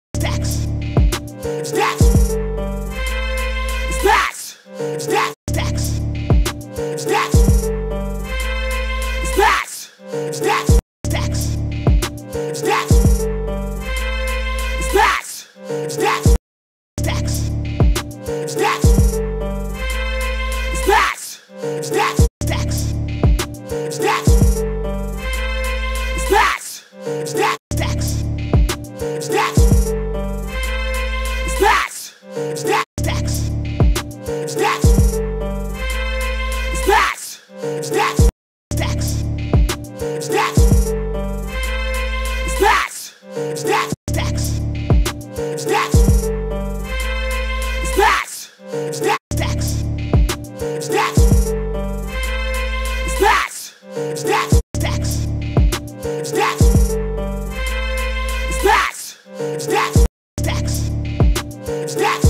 Stacks. It's stacks. It's stacks. It's stacks. It's stacks. It's stacks. It's stacks. Stacks. It's stacks. It's stacks. It's stacks. Stacks. It's stacks. It's stacks. It's stacks. Stacks. It's stacks. It's stacks. It's stacks. Stacks. It's stacks. It's stacks. It's stacks. Stacks. It's stacks. It's stacks. It's stacks. Stacks. It's stacks. It's stacks. It's stacks. Stacks. It's stacks. It's stacks. It's stacks. Stacks. It's stacks. It's stacks. It's stacks. Stacks. It's stacks. It's stacks. It's stacks. Stacks. It's stacks.